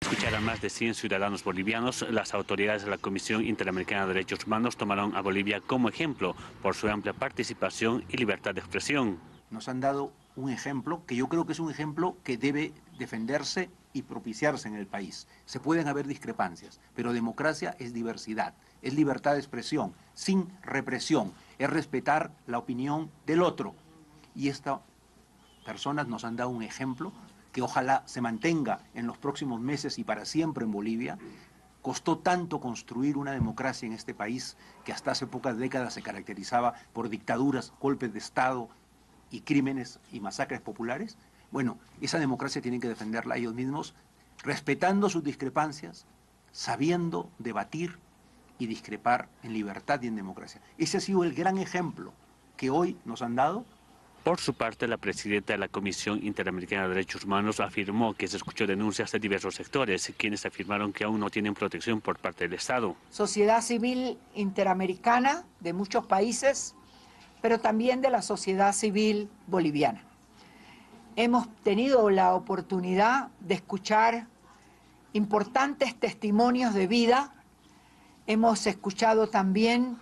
Escuchar a más de 100 ciudadanos bolivianos, las autoridades de la Comisión Interamericana de Derechos Humanos tomaron a Bolivia como ejemplo por su amplia participación y libertad de expresión. Nos han dado un ejemplo que yo creo que es un ejemplo que debe defenderse y propiciarse en el país. Se pueden haber discrepancias, pero democracia es diversidad, es libertad de expresión, sin represión, es respetar la opinión del otro. Y estas personas nos han dado un ejemplo que ojalá se mantenga en los próximos meses y para siempre en Bolivia. Costó tanto construir una democracia en este país que hasta hace pocas décadas se caracterizaba por dictaduras, golpes de Estado y crímenes y masacres populares. Bueno, esa democracia tienen que defenderla ellos mismos, respetando sus discrepancias, sabiendo debatir y discrepar en libertad y en democracia. Ese ha sido el gran ejemplo que hoy nos han dado. Por su parte, la presidenta de la Comisión Interamericana de Derechos Humanos afirmó que se escuchó denuncias de diversos sectores, quienes afirmaron que aún no tienen protección por parte del Estado. Sociedad civil interamericana de muchos países, pero también de la sociedad civil boliviana. Hemos tenido la oportunidad de escuchar importantes testimonios de vida, hemos escuchado también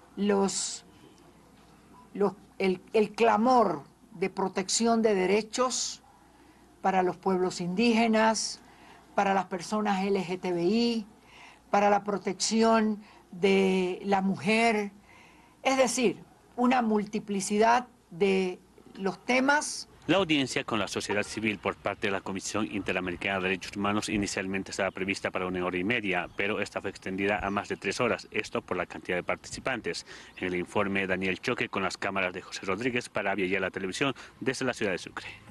el clamor de protección de derechos para los pueblos indígenas, para las personas LGTBI, para la protección de la mujer, es decir, una multiplicidad de los temas. La audiencia con la sociedad civil por parte de la Comisión Interamericana de Derechos Humanos inicialmente estaba prevista para 1 hora y media, pero esta fue extendida a más de 3 horas, esto por la cantidad de participantes. En el informe, Daniel Choque con las cámaras de José Rodríguez para Avia Yala Televisión desde la ciudad de Sucre.